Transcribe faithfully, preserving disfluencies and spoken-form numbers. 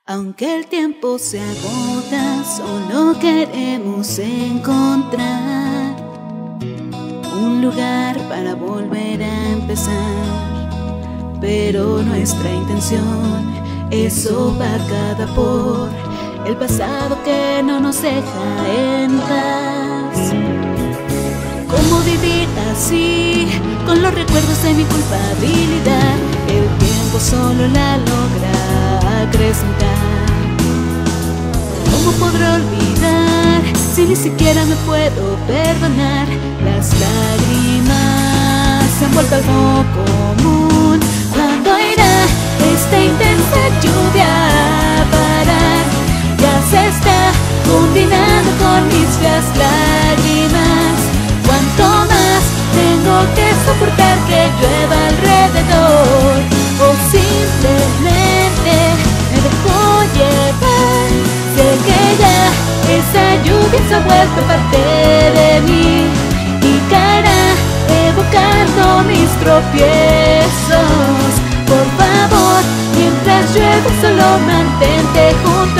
Aunque el tiempo se agota, solo queremos encontrar un lugar para volver a empezar. Pero nuestra intención es opacada por el pasado que no nos deja en paz. ¿Cómo vivir así, con los recuerdos de mi culpabilidad? El tiempo solo la logra acrecentar. ¿Cómo podré olvidar si ni siquiera me puedo perdonar? Las lágrimas se han vuelto algo común. ¿Cuándo irá esta intensa lluvia a parar? Ya se está combinando con mis feas lágrimas. ¿Cuánto más tengo que soportar que llueva alrededor? O simplemente me dejo llevar. Sé que ya esa lluvia se ha vuelto parte de mí y caerá evocando mis tropiezos. Por favor, mientras llueve solo mantente junto